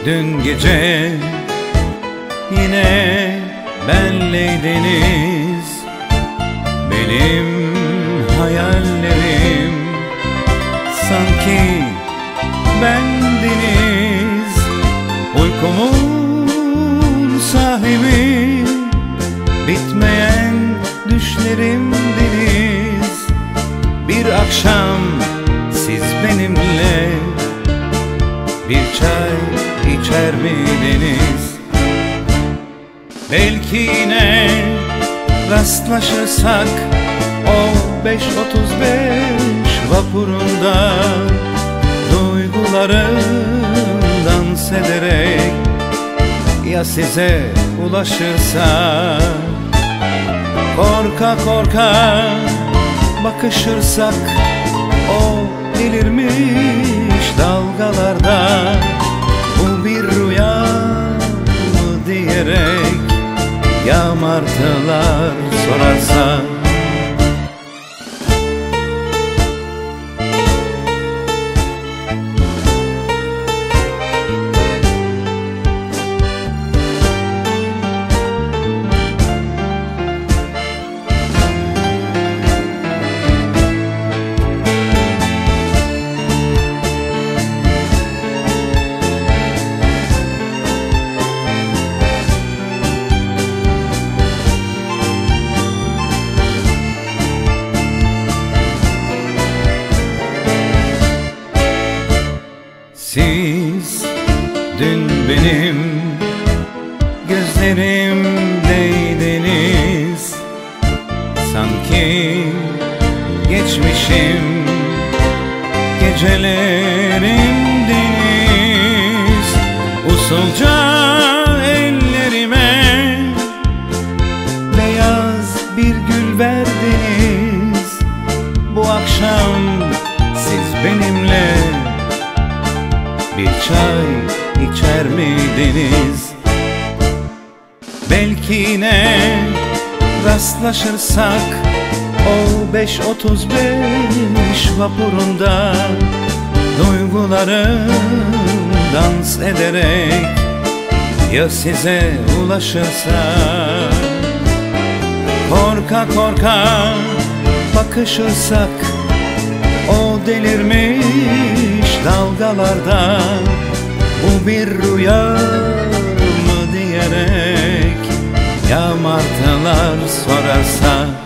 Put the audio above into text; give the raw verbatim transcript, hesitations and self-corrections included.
Dün gece yine benleydiniz, benim hayallerim sanki bendiniz. Uykumun sahibi, bitmeyen düşlerimdiniz. Bir akşam siz benimle bir çay içer miydiniz? Belki yine rastlaşırsak o beş otuz beş vapurunda, duygularım dans ederek ya size ulaşırsa, korka korka bakışırsak o delirmiş dalgalarda, bu bir rüya mı diyerek ya martılar sorarsa. Siz dün benim gözlerimdeydiniz, sanki geçmişim gecelerimdiniz. Usulca ellerime beyaz bir gül verdiniz. Bu akşam siz benimle bir çay içer miydiniz? Belki yine rastlaşırsak o beş otuz beş vapurunda, duygularım dans ederek ya size ulaşırsa, korka korka bakışırsak o delirmiş dalgalarda, bu bir rüya mı diyerek ya martılar sorarsa.